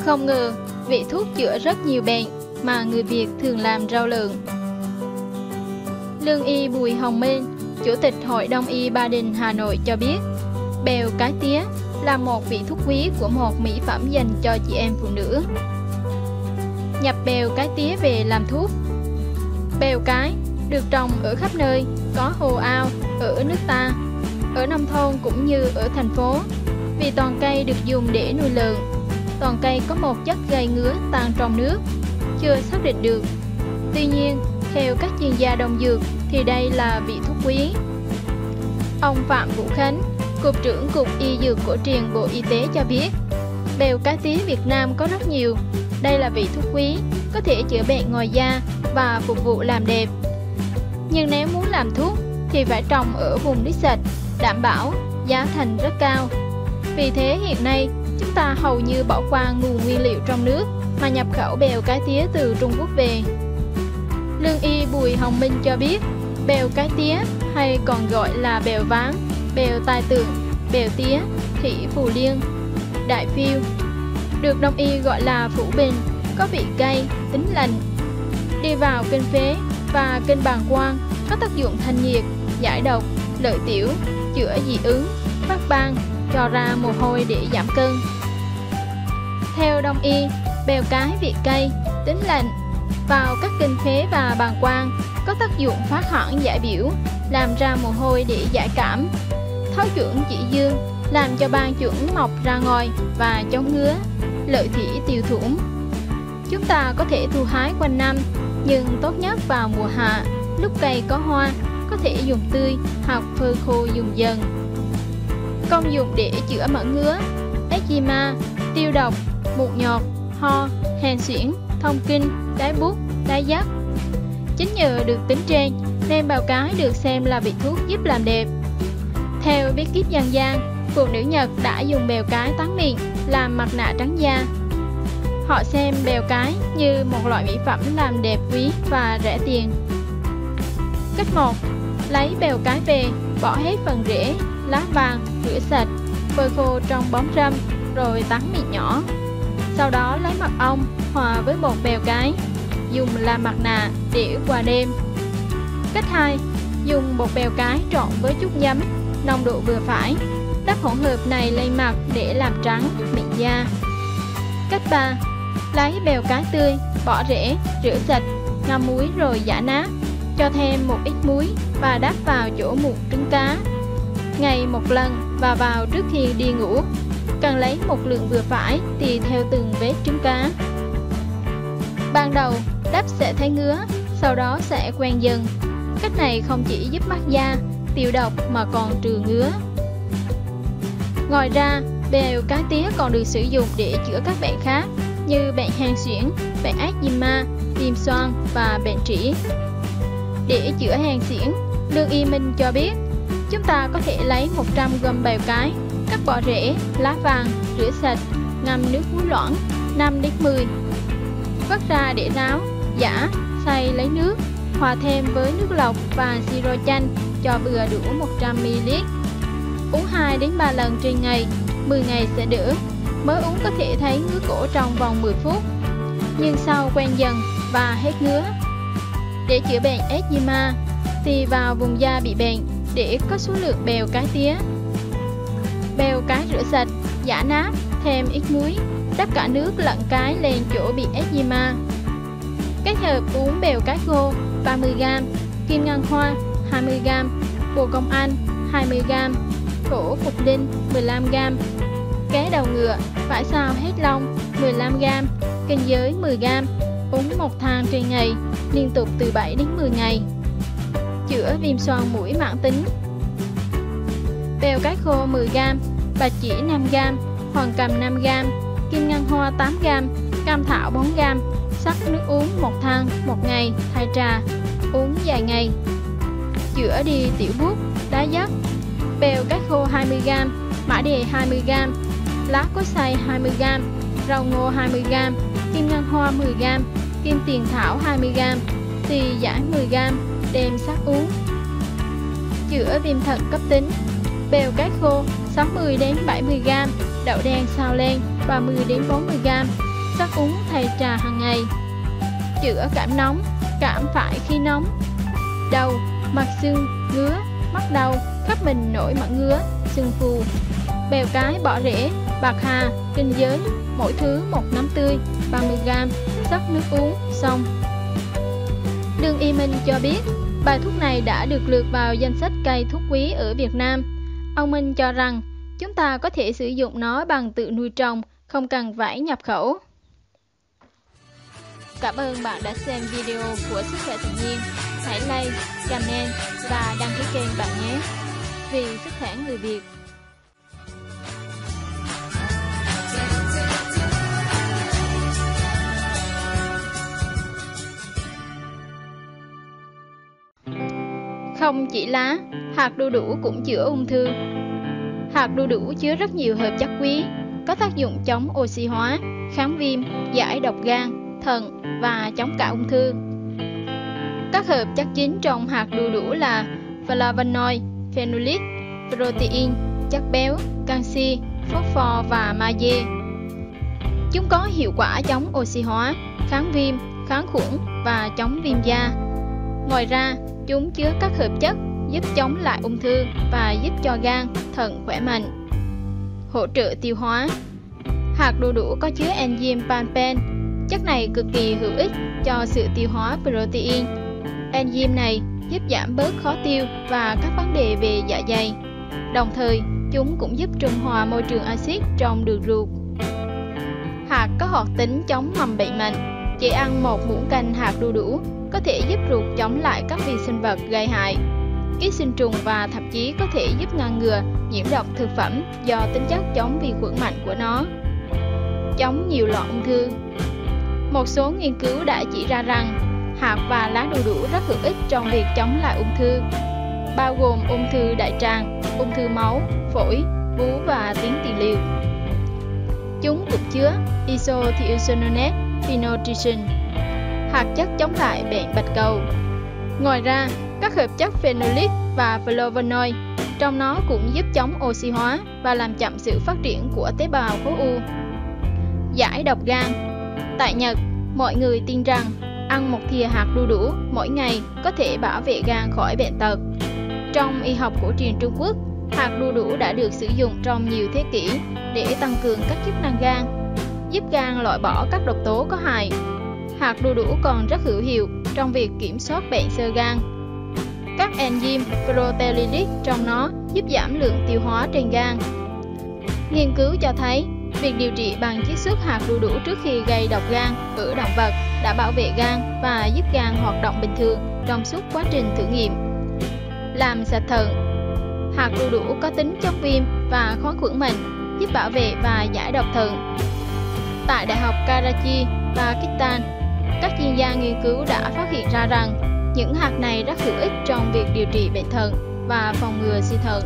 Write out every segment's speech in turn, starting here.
Không ngờ, vị thuốc chữa rất nhiều bệnh mà người Việt thường làm rau lượng. Lương y Bùi Hồng Minh, Chủ tịch Hội Đông y Ba Đình, Hà Nội cho biết, bèo cái tía là một vị thuốc quý của một mỹ phẩm dành cho chị em phụ nữ. Nhập bèo cái tía về làm thuốc. Bèo cái được trồng ở khắp nơi, có hồ ao ở nước ta, ở nông thôn cũng như ở thành phố, vì toàn cây được dùng để nuôi lợn. Toàn cây có một chất gây ngứa tan trong nước, chưa xác định được. Tuy nhiên, theo các chuyên gia đông dược thì đây là vị thuốc quý. Ông Phạm Vũ Khánh, Cục trưởng Cục Y Dược Cổ truyền Bộ Y tế cho biết, bèo cái tía Việt Nam có rất nhiều. Đây là vị thuốc quý, có thể chữa bệnh ngoài da và phục vụ làm đẹp. Nhưng nếu muốn làm thuốc thì phải trồng ở vùng nước sạch, đảm bảo giá thành rất cao. Vì thế hiện nay chúng ta hầu như bỏ qua nguồn nguyên liệu trong nước mà nhập khẩu bèo cái tía từ Trung Quốc về. Lương y Bùi Hồng Minh cho biết, bèo cái tía hay còn gọi là bèo ván, bèo tai tượng, bèo tía, thủy phù liên, đại phiêu, được đông y gọi là phủ bình, có vị cay, tính lạnh. Đi vào kinh phế và kinh bàng quang, có tác dụng thanh nhiệt, giải độc, lợi tiểu, chữa dị ứng, phát ban, cho ra mồ hôi để giảm cân. Theo đông y, bèo cái vị cay, tính lạnh, vào các kinh phế và bàng quang, có tác dụng phát hẳn giải biểu, làm ra mồ hôi để giải cảm, tháo chuẩn chỉ dương, làm cho ban chuẩn mọc ra ngoài và chống ngứa, lợi thủy tiêu thủng. Chúng ta có thể thu hái quanh năm, nhưng tốt nhất vào mùa hạ, lúc cây có hoa, có thể dùng tươi hoặc phơi khô dùng dần. Công dụng để chữa mẩn ngứa, eczema, tiêu độc, mụn nhọt, ho, hèn suyễn, thông kinh, đái buốt, đái dắt. Chính nhờ được tính trên nên bèo cái được xem là vị thuốc giúp làm đẹp. Theo bí kíp dân gian, phụ nữ Nhật đã dùng bèo cái tán miệng làm mặt nạ trắng da. Họ xem bèo cái như một loại mỹ phẩm làm đẹp quý và rẻ tiền. Cách 1. Lấy bèo cái về, bỏ hết phần rễ, lá vàng, rửa sạch, phơi khô trong bóng râm rồi tán miệng nhỏ. Sau đó lấy mật ong hòa với bột bèo cái, dùng làm mặt nạ để qua đêm. Cách 2. Dùng bột bèo cái trộn với chút giấm, nồng độ vừa phải, đắp hỗn hợp này lên mặt để làm trắng, mịn da. Cách 3. Lấy bèo cái tươi, bỏ rễ, rửa sạch, ngâm muối rồi giã nát, cho thêm một ít muối và đắp vào chỗ mụn trứng cá. Ngày một lần và vào trước khi đi ngủ. Cần lấy một lượng vừa phải tùy theo từng vết trứng cá. Ban đầu đắp sẽ thấy ngứa, sau đó sẽ quen dần. Cách này không chỉ giúp mát da, tiêu độc mà còn trừ ngứa. Ngoài ra, bèo cái tía còn được sử dụng để chữa các bệnh khác như bệnh hen suyễn, bệnh eczema, viêm xoang và bệnh trĩ. Để chữa hen suyễn, Lương y Minh cho biết, chúng ta có thể lấy 100 g bèo cái, cắt bỏ rễ, lá vàng, rửa sạch, ngâm nước muối loãng 5 đến 10. Vắt ra để ráo, giã, xay lấy nước, hòa thêm với nước lọc và siro chanh cho vừa đủ 100 ml. Uống 2 đến 3 lần trên ngày, 10 ngày sẽ đỡ. Mới uống có thể thấy ngứa cổ trong vòng 10 phút, nhưng sau quen dần và hết ngứa. Để chữa bệnh eczema, tùy vào vùng da bị bệnh để có số lượng bèo cái tía. Bèo cái rửa sạch, giã nát, thêm ít muối, đắp cả nước lẫn cái lên chỗ bị eczema. Kết hợp uống bèo cái khô 30g, kim ngân hoa 20g, bồ công anh 20g, cổ phục linh 15g, ké đầu ngựa, phải sao hết lông 15g, kinh giới 10g, uống 1 thang trên ngày, liên tục từ 7 đến 10 ngày. Chữa viêm xoang mũi mãn tính. Bèo cái khô 10g, bạch chỉ 5g, hoàng cầm 5g, kim ngân hoa 8g, cam thảo 4g, sắc nước uống 1 thang 1 ngày thay trà, uống vài ngày. Chữa đi tiểu buốt, đái dắt. Bèo cái khô 20g, mã đề 20g, lá cối xay 20g, rau ngô 20g, kim ngân hoa 10g, kim tiền thảo 20g, tùy giải 10g, đêm sắc uống. Chữa viêm thận cấp tính. Bèo cái khô 60 đến 70g, đậu đen xào lên 30 đến 40g, sắc uống thay trà hàng ngày. Chữa cảm nóng, cảm phải khi nóng. Đầu, mặt sưng, ngứa, mắt đau, khắp mình nổi mẩn ngứa, sưng phù. Bèo cái bỏ rễ, bạc hà, kinh giới, mỗi thứ 1 nắm tươi, 30g, sắc nước uống, xong. Đương Y Minh cho biết, bài thuốc này đã được liệt vào danh sách cây thuốc quý ở Việt Nam. Ông Minh cho rằng, chúng ta có thể sử dụng nó bằng tự nuôi trồng, không cần phải nhập khẩu. Cảm ơn bạn đã xem video của Sức khỏe tự nhiên. Hãy like, comment và đăng ký kênh bạn nhé. Vì sức khỏe người Việt. Không chỉ lá, hạt đu đủ cũng chữa ung thư. Hạt đu đủ chứa rất nhiều hợp chất quý, có tác dụng chống oxy hóa, kháng viêm, giải độc gan, thận và chống cả ung thư. Các hợp chất chính trong hạt đu đủ là flavonoid, phenolic, protein, chất béo, canxi, phosphor và magie. Chúng có hiệu quả chống oxy hóa, kháng viêm, kháng khuẩn và chống viêm da. Ngoài ra, chúng chứa các hợp chất giúp chống lại ung thư và giúp cho gan, thận khỏe mạnh. Hỗ trợ tiêu hóa. Hạt đu đủ có chứa enzyme papain. Chất này cực kỳ hữu ích cho sự tiêu hóa protein. Enzyme này giúp giảm bớt khó tiêu và các vấn đề về dạ dày. Đồng thời, chúng cũng giúp trung hòa môi trường axit trong đường ruột. Hạt có hoạt tính chống mầm bệnh mạnh. Chỉ ăn 1 muỗng canh hạt đu đủ có thể giúp ruột chống lại các vi sinh vật gây hại, ký sinh trùng và thậm chí có thể giúp ngăn ngừa nhiễm độc thực phẩm do tính chất chống vi khuẩn mạnh của nó. Chống nhiều loại ung thư. Một số nghiên cứu đã chỉ ra rằng hạt và lá đu đủ rất hữu ích trong việc chống lại ung thư, bao gồm ung thư đại tràng, ung thư máu, phổi, vú và tuyến tiền liệt. Chúng cũng chứa isothiocyanate phenotrypsin, hạt chất chống lại bệnh bạch cầu. Ngoài ra, các hợp chất phenolic và flavonoid trong nó cũng giúp chống oxy hóa và làm chậm sự phát triển của tế bào khối u. Giải độc gan. Tại Nhật, mọi người tin rằng ăn 1 thìa hạt đu đủ mỗi ngày có thể bảo vệ gan khỏi bệnh tật. Trong y học cổ truyền Trung Quốc, hạt đu đủ đã được sử dụng trong nhiều thế kỷ để tăng cường các chức năng gan, giúp gan loại bỏ các độc tố có hại. Hạt đu đủ còn rất hữu hiệu trong việc kiểm soát bệnh xơ gan. Các enzyme proteolytic trong nó giúp giảm lượng tiêu hóa trên gan. Nghiên cứu cho thấy, việc điều trị bằng chiết xuất hạt đu đủ trước khi gây độc gan ở động vật đã bảo vệ gan và giúp gan hoạt động bình thường trong suốt quá trình thử nghiệm. Làm sạch thận. Hạt đu đủ có tính chống viêm và kháng khuẩn mạnh, giúp bảo vệ và giải độc thận. Tại Đại học Karachi, Pakistan, các chuyên gia nghiên cứu đã phát hiện ra rằng những hạt này rất hữu ích trong việc điều trị bệnh thận và phòng ngừa suy thận.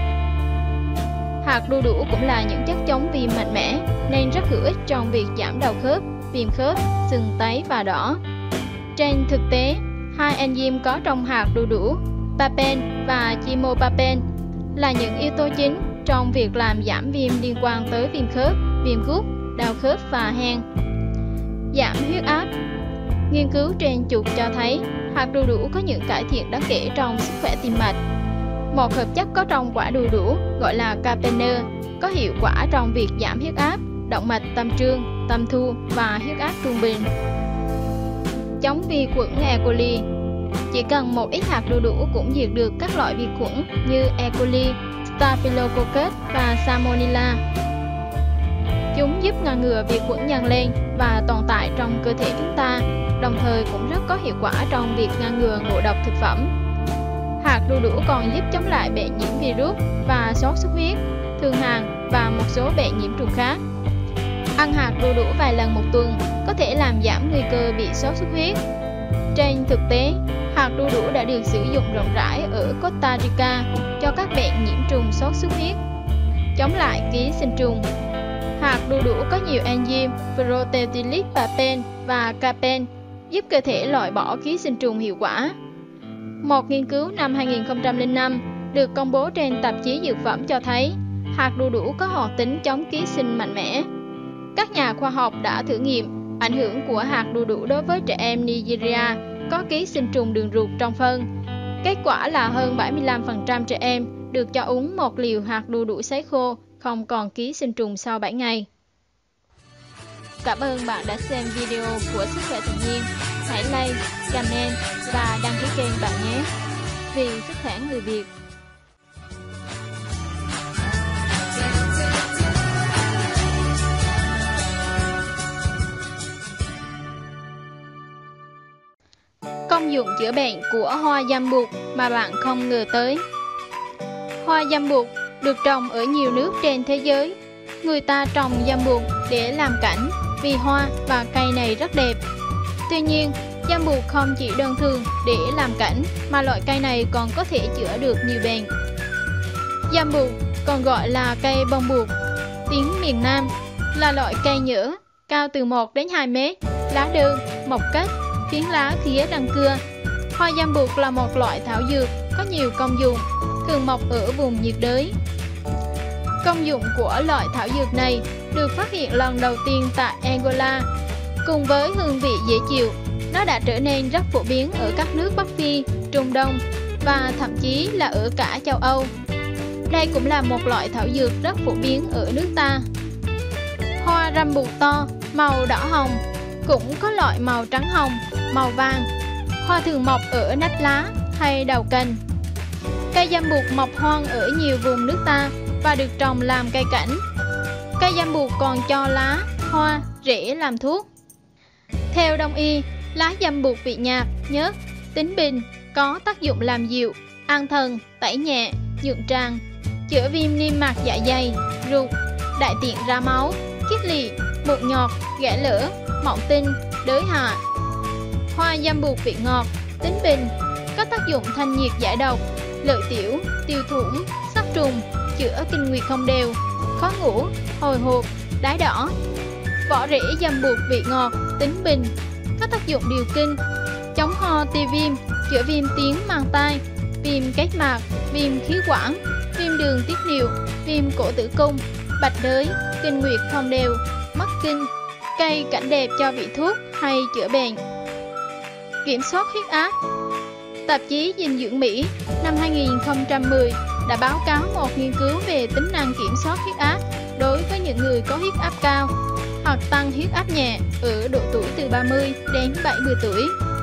Hạt đu đủ cũng là những chất chống viêm mạnh mẽ nên rất hữu ích trong việc giảm đau khớp, viêm khớp, sưng tấy và đỏ. Trên thực tế, 2 enzyme có trong hạt đu đủ, papain và chimopapain, là những yếu tố chính trong việc làm giảm viêm liên quan tới viêm khớp, viêm gút, đau khớp và hen. Giảm huyết áp. Nghiên cứu trên chuột cho thấy hạt đu đủ có những cải thiện đáng kể trong sức khỏe tim mạch. Một hợp chất có trong quả đu đủ gọi là capener có hiệu quả trong việc giảm huyết áp, động mạch tâm trương, tâm thu và huyết áp trung bình. Chống vi khuẩn E. coli. Chỉ cần một ít hạt đu đủ cũng diệt được các loại vi khuẩn như E. coli, Staphylococcus và Salmonella. Chúng giúp ngăn ngừa vi khuẩn nhân lên và tồn tại trong cơ thể chúng ta, đồng thời cũng rất có hiệu quả trong việc ngăn ngừa ngộ độc thực phẩm. Hạt đu đủ còn giúp chống lại bệnh nhiễm virus và sốt xuất huyết, thương hàn và một số bệnh nhiễm trùng khác. Ăn hạt đu đủ vài lần một tuần có thể làm giảm nguy cơ bị sốt xuất huyết. Trên thực tế, hạt đu đủ đã được sử dụng rộng rãi ở Costa Rica cho các bệnh nhiễm trùng sốt xuất huyết, chống lại ký sinh trùng. Hạt đu đủ có nhiều enzyme proteolytic papain và capain giúp cơ thể loại bỏ ký sinh trùng hiệu quả. Một nghiên cứu năm 2005 được công bố trên tạp chí dược phẩm cho thấy hạt đu đủ có hoạt tính chống ký sinh mạnh mẽ. Các nhà khoa học đã thử nghiệm ảnh hưởng của hạt đu đủ đối với trẻ em Nigeria có ký sinh trùng đường ruột trong phân. Kết quả là hơn 75% trẻ em được cho uống một liều hạt đu đủ sấy khô không còn ký sinh trùng sau 7 ngày. Cảm ơn bạn đã xem video của Sức khỏe tự nhiên. Hãy like, comment và đăng ký kênh bạn nhé. Vì sức khỏe người Việt. Công dụng chữa bệnh của hoa giam buộc mà bạn không ngờ tới. Hoa giam buộc được trồng ở nhiều nước trên thế giới. Người ta trồng giam buộc để làm cảnh vì hoa và cây này rất đẹp. Tuy nhiên, giam buộc không chỉ đơn thuần để làm cảnh mà loại cây này còn có thể chữa được nhiều bệnh. Giam buộc còn gọi là cây bông buộc, tiếng miền Nam, là loại cây nhỡ, cao từ 1 đến 2 mét, lá đơn, mọc cách, phiến lá khía răng cưa. Hoa giam buộc là một loại thảo dược có nhiều công dụng, thường mọc ở vùng nhiệt đới. Công dụng của loại thảo dược này được phát hiện lần đầu tiên tại Angola. Cùng với hương vị dễ chịu, nó đã trở nên rất phổ biến ở các nước Bắc Phi, Trung Đông và thậm chí là ở cả châu Âu. Đây cũng là một loại thảo dược rất phổ biến ở nước ta. Hoa răm buộc to, màu đỏ hồng, cũng có loại màu trắng hồng, màu vàng. Hoa thường mọc ở nách lá hay đầu cành. Cây giam buộc mọc hoang ở nhiều vùng nước ta và được trồng làm cây cảnh. Cây giam buộc còn cho lá, hoa, rễ làm thuốc. Theo Đông y, lá giam buộc vị nhạt, nhớt, tính bình, có tác dụng làm dịu, an thần, tẩy nhẹ, nhuận tràng, chữa viêm niêm mạc dạ dày, ruột, đại tiện ra máu, kiết lỵ, mụn nhọt, ghẻ lở, mọng tinh, đới hạ. Hoa giam buộc vị ngọt, tính bình, có tác dụng thanh nhiệt giải độc, lợi tiểu, tiêu thủng, sát trùng, chữa kinh nguyệt không đều, khó ngủ, hồi hộp, đái đỏ. Vỏ rễ giam buộc vị ngọt, tính bình, có tác dụng điều kinh, chống ho tiêu viêm, chữa viêm tiếng màng tai, viêm kết mạc, viêm khí quản, viêm đường tiết niệu, viêm cổ tử cung, bạch đới, kinh nguyệt không đều, mắc kinh. Cây cảnh đẹp cho vị thuốc hay chữa bệnh. Kiểm soát huyết áp. Tạp chí Dinh dưỡng Mỹ năm 2010 đã báo cáo một nghiên cứu về tính năng kiểm soát huyết áp đối với những người có huyết áp cao hoặc tăng huyết áp nhẹ ở độ tuổi từ 30 đến 70 tuổi.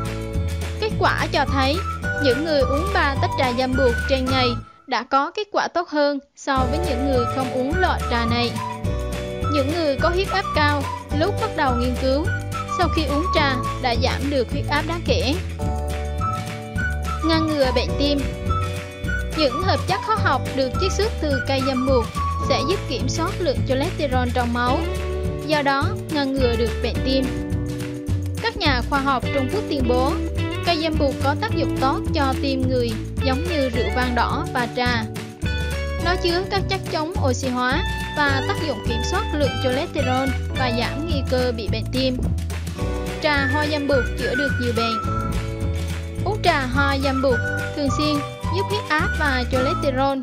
Kết quả cho thấy những người uống 3 tách trà giam buộc trên ngày đã có kết quả tốt hơn so với những người không uống loại trà này. Những người có huyết áp cao lúc bắt đầu nghiên cứu, sau khi uống trà đã giảm được huyết áp đáng kể. Ngăn ngừa bệnh tim. Những hợp chất hóa học được chiết xuất từ cây giam buộc sẽ giúp kiểm soát lượng cholesterol trong máu, do đó ngăn ngừa được bệnh tim. Các nhà khoa học Trung Quốc tuyên bố cây giam buộc có tác dụng tốt cho tim người giống như rượu vang đỏ và trà. Nó chứa các chất chống oxy hóa và tác dụng kiểm soát lượng cholesterol và giảm nguy cơ bị bệnh tim. Trà hoa giam buộc chữa được nhiều bệnh. Uống trà hoa giam buộc thường xuyên giúp huyết áp và cholesterol.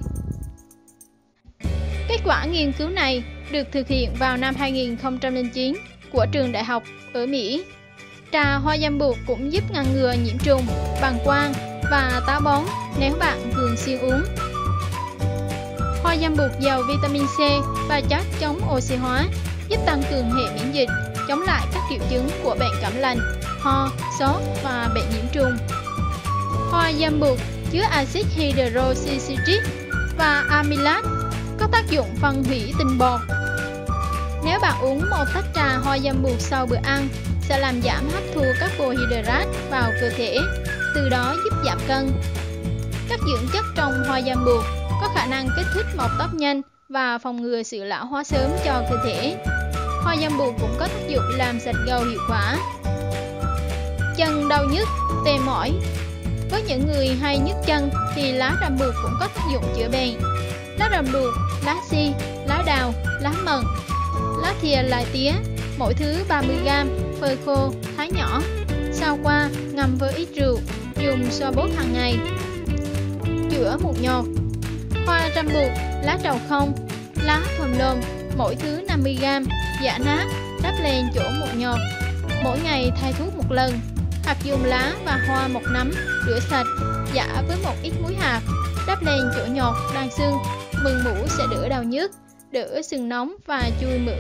Kết quả nghiên cứu này được thực hiện vào năm 2009 của trường đại học ở Mỹ. Trà hoa giam buộc cũng giúp ngăn ngừa nhiễm trùng, bàng quang và táo bón nếu bạn thường xuyên uống. Hoa giam buộc giàu vitamin C và chất chống oxy hóa, giúp tăng cường hệ miễn dịch, chống lại các triệu chứng của bệnh cảm lạnh, ho, sốt và bệnh nhiễm trùng. Hoa giam buộc chứa axit hydroxycitric và amylase, có tác dụng phân hủy tinh bột. Nếu bạn uống một tách trà hoa giam buộc sau bữa ăn, sẽ làm giảm hấp thu carbohydrate vào cơ thể, từ đó giúp giảm cân. Các dưỡng chất trong hoa giam buộc có khả năng kích thích mọc tóc nhanh và phòng ngừa sự lão hóa sớm cho cơ thể. Hoa giam buộc cũng có tác dụng làm sạch gầu hiệu quả. Chân đau nhức, tê mỏi. Với những người hay nhức chân thì lá răm buộc cũng có tác dụng chữa bệnh. Lá răm buộc, lá si, lá đào, lá mận, lá thìa lai tía, mỗi thứ 30g, phơi khô, thái nhỏ, sao qua, ngâm với ít rượu, dùng xoa bóp hàng ngày. Chữa mụn nhọt. Hoa răm buộc, lá trầu không, lá thùm lồm, mỗi thứ 50g, giã nát, đắp lên chỗ mụn nhọt. Mỗi ngày thay thuốc một lần. Hoặc dùng lá và hoa một nắm, rửa sạch, giã với một ít muối hạt, đắp lên chỗ nhọt đang sưng. Mừng mủ sẽ đỡ đau nhức, đỡ sưng nóng và chui mỡ,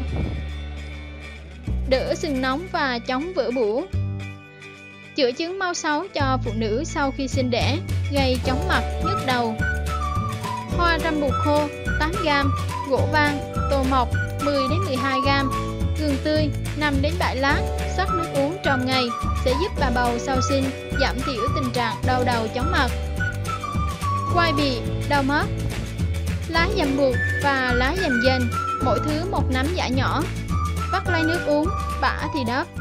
đỡ sưng nóng và chống vỡ bũ. Chữa chứng máu xấu cho phụ nữ sau khi sinh đẻ, gây chóng mặt, nhức đầu. Hoa răm bụt khô 8g, gỗ vàng, tô mọc 10-12g, gừng tươi 5-7 lát, sắc nước uống trong ngày sẽ giúp bà bầu sau sinh giảm thiểu tình trạng đau đầu chóng mặt. Quai bị, đau mắt. Lá dầm bụt và lá dầm dần, mỗi thứ một nắm giã nhỏ. Vắt lấy nước uống, bã thì đắp.